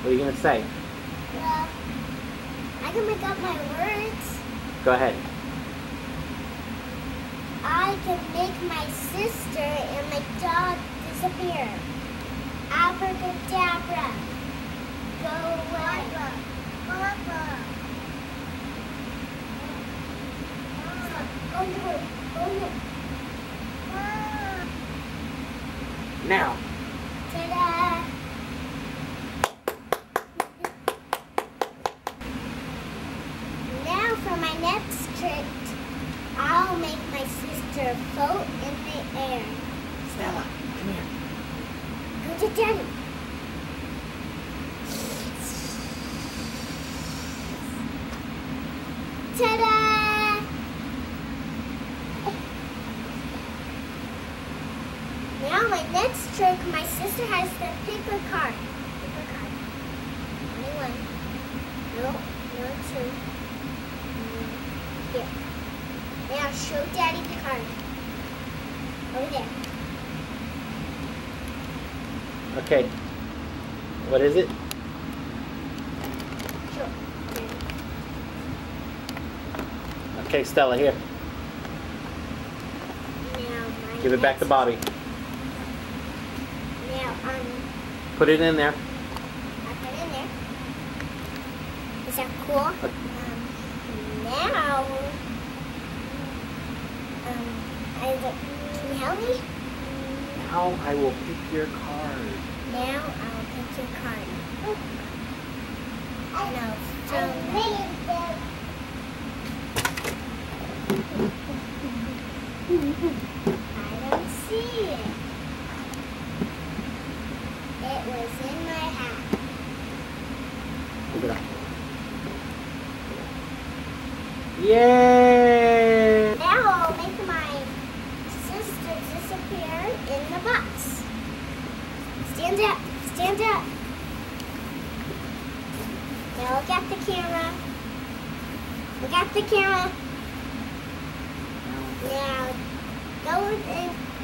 What are you going to say? Well, I can make up my words. Go ahead. I can make my sister and my dog disappear. Abracadabra. Go away. Now. Ta-da! Now for my next trick, I'll make my sister float in the air. Stella, come here. Go to Daddy. Ta-da! Now my next trick, my sister has to pick a card. Pick a card. Only one. No, no two. Here. Now show Daddy the card. Over there. Okay. What is it? Show Daddy. Okay, Stella, here. Now my Give it back to Bobbie. Now Put it in there. I put it in there. Is that cool? Now can you help me? Now I will pick your card. Now I'll pick your card. No, I don't see it. It was in my hat. Look it up. Yay! Now I'll make my sister disappear in the box. Stand up. Stand up. Now look at the camera. Look at the camera. Now go in